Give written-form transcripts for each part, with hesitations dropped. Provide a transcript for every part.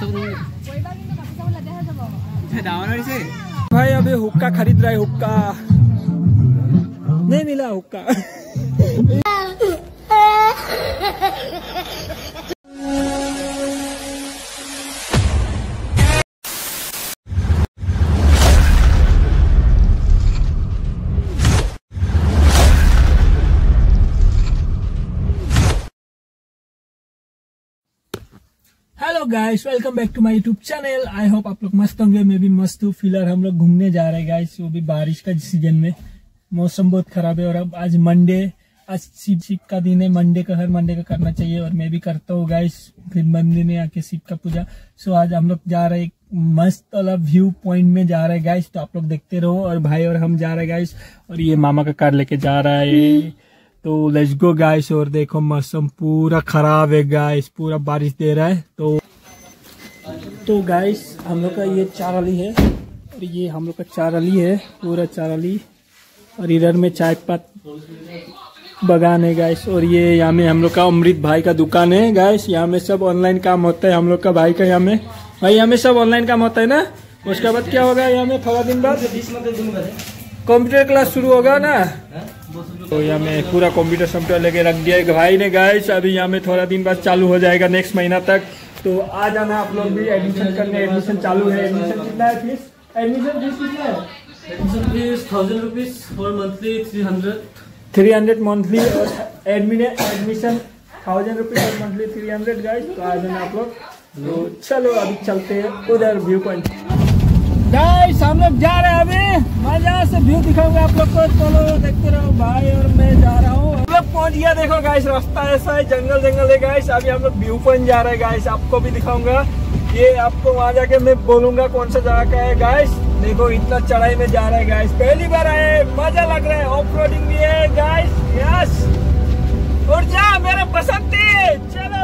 भाई अभी हुक्का खरीद रहा है, हुक्का नहीं मिला हुक्का। Hello guys, welcome back to my YouTube channel. I hope आप लोग मस्त होंगे, मैं भी मस्त हूँ। फिलहाल हम लोग घूमने जा रहे हैं गाइस, वो भी बारिश का सीजन में। मौसम बहुत खराब है और अब आज मंडे, आज शिव का दिन है। मंडे का हर मंडे का करना चाहिए और मैं भी करता हूँ गाइस, फिर मंदिर में आके शिव का पूजा। सो आज हम लोग जा रहे हैं मस्त वाला व्यू पॉइंट में जा रहे हैं गाइस, तो आप लोग देखते रहो। और भाई और हम जा रहे हैं गाइस, और ये मामा का कार लेके जा रहा है, तो लेट्स गो गाइस। और देखो मौसम पूरा खराब है गाइस, पूरा बारिश दे रहा है। तो गाइस हम लोग का ये चाराली है, और ये हम लोग का चाराली है, पूरा चाराली। और इधर में चाय पत्त बगान है गाइस। और ये यहाँ में हम लोग का अमृत भाई का दुकान है गाइस। यहाँ में सब ऑनलाइन काम होता है हम लोग का भाई का। यहाँ में भाई यहाँ में सब ऑनलाइन काम होता है ना। उसके बाद क्या होगा, यहाँ में थोड़ा दिन बाद कंप्यूटर क्लास शुरू होगा ना। तो यहाँ में पूरा कंप्यूटर सॉफ्टवेयर लेके रख दिया है भाई ने गाइस। अभी यहाँ में थोड़ा दिन बाद चालू हो जाएगा, नेक्स्ट महीना तक। तो आ जाना आप लोग भी एडमिशन करने। एडमिशन चालू है। एडमिशन कितना है फीस? एडमिशन फीस कितना है? एडमिशन फीस 1000 रुपीज और मंथली 300 मंथली, और एडमिशन 1000 रुपीज और मंथली 300 गाइस। तो आ जाना आप लोग। तो चलो अभी चलते हैं उधर व्यू पॉइंट। गाइस हम लोग जा रहे हैं अभी, मजा से व्यू दिखाऊंगा आप लोग को। चलो देखते रहो भाई, और मैं जा रहा हूँ। हम लोग पहुँच गया, देखो गाइस रास्ता ऐसा है, जंगल जंगल है गाइस। अभी हम लोग व्यू पॉइंट जा रहे हैं गाइस, आपको भी दिखाऊंगा। ये आपको वहाँ जाके मैं बोलूंगा कौन सा जगह का है गाइस। देखो इतना चढ़ाई में जा रहा है गाइस, पहली बार आए, मजा लग रहा है। ऑफ रोडिंग भी है गाइस, यस। और जा मेरा बसंती, चलो।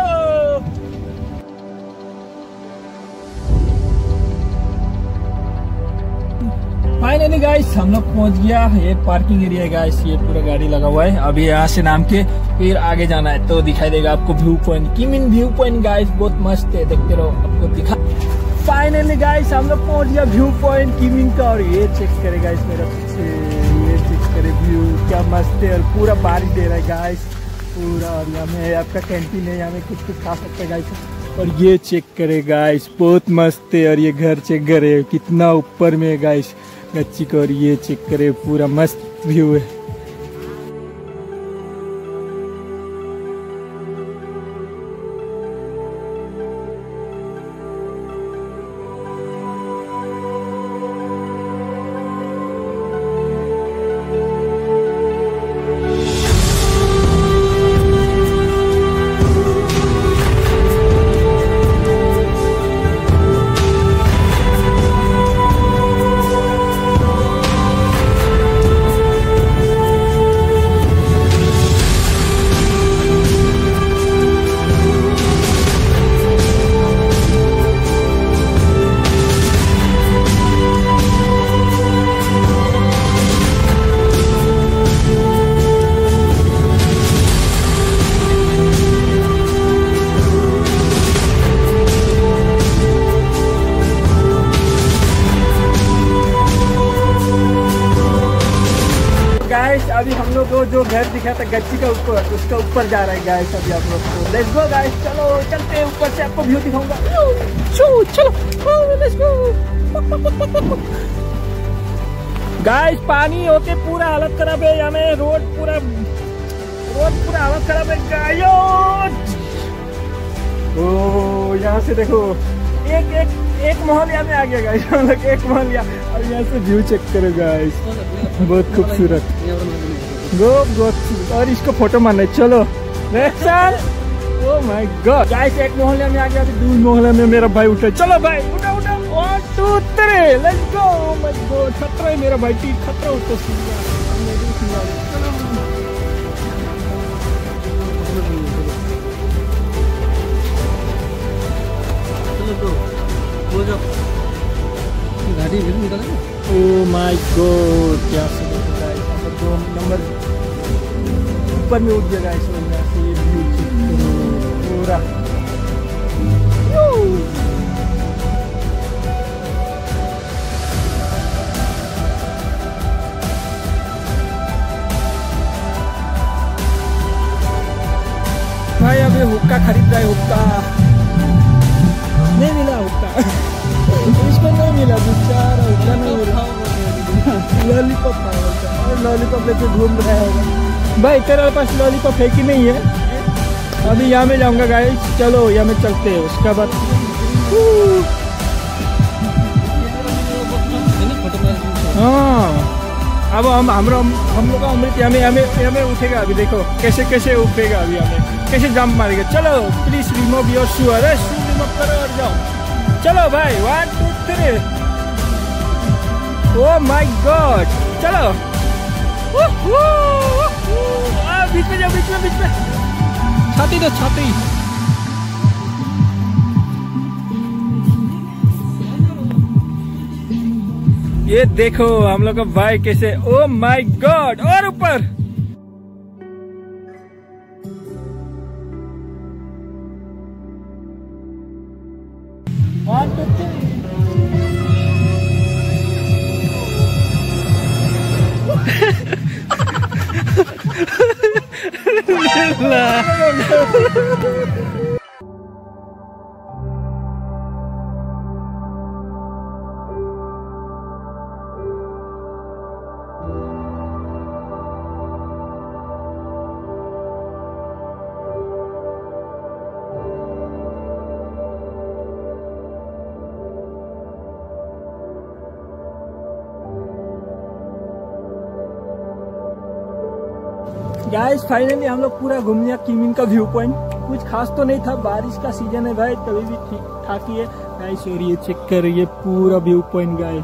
फाइनली गाइस हम लोग पहुंच गया। ये पार्किंग एरिया है गाइस, ये पूरा गाड़ी लगा हुआ है। अभी यहाँ से नाम के फिर आगे जाना है, तो दिखाई देगा आपको view point. Kimin view point guys, बहुत मस्त है, देखते रहो आपको दिखा। फाइनली गाइस हम लोग पहुंच गया व्यू पॉइंट किमिन का। और ये चेक करे गाइस मेरा पीछे, ये चेक करे व्यू, क्या मस्त है। और पूरा बारिश दे रहा है गाइस पूरा। और यहाँ में आपका कैंटीन है, यहाँ में कुछ खा सकते हैं गाइस। और ये चेक करे गाइस, बहुत मस्त है। और ये घर चेक करे कितना ऊपर में है गाइस गच्ची का। और ये चेक करे, पूरा मस्त व्यू है। अभी हम लोग को जो घर दिखा था गच्ची का ऊपर, उसका ऊपर जा रहा है गाइस। अभी आप लोग को लेट्स गो गाइस, चलो चलते हैं ऊपर से, आपको व्यू दिखाऊंगा। चलो लेट्स गो गाइस। पानी होके पूरा हालत खराब है, यहाँ में रोड पूरा हालत खराब है गाइस। ओ यहाँ से देखो एक मोहल्ला में आ गया गाइस हम लोग, एक मोहल्ला। और यहाँ से व्यू चेक करो गाइस, बहुत खूबसूरत। और इसको फोटो मारना है, चलो ओह माय गॉड गाइस। एक मोहल्ले में आ गया, अभी दूर मोहल्ले में मेरा भाई उठा। चलो भाई उठा 1 2 3 लेट्स गो। माय गॉड खतरा है मेरा भाई, खतरा उसको। गाड़ी निकाला। ओह माय गॉड, क्या दो नंबर ऊपर में उठ गया गाइस। पूरा हुक्का, नहीं मिला हुक्का। इसको नहीं मिला, बेचारा हुक्का नहीं मिला। लॉलीपॉप खाया और लॉलीपॉप लेके घूम रहा होगा। भाई तेरे पास लॉलीपॉप है कि नहीं है? अभी यहाँ में जाऊंगा गाइस, चलो यहाँ में चलते हैं। उसका बाद हाँ, अब हम लोग का अमृत हमें उठेगा। अभी देखो कैसे कैसे उठेगा, अभी हमें कैसे जंप मारेगा। चलो प्लीज रिमूव योर शू, अरे शू रिमूव करो और जाओ। चलो भाई 1 2 3। ओह माय गॉड, चलो बीच में जाओ, बीच में छाती दो, छाती। ये देखो हम लोग का भाई कैसे, ओ माय गॉड, और ऊपर। गाइस फाइनली हम लोग पूरा घूम लिया किमिन का व्यू पॉइंट। कुछ खास तो नहीं था, बारिश का सीजन है भाई, तभी भी ठीक ठाक ही है गाइस। और ये चेक करिए पूरा व्यू पॉइंट गाइस।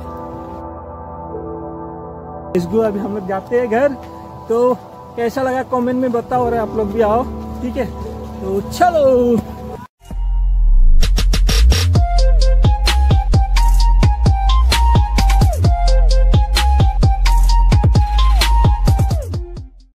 इसको अभी हम लोग जाते हैं घर। तो कैसा लगा कमेंट में बताओ, और आप लोग भी आओ, ठीक है? तो चलो।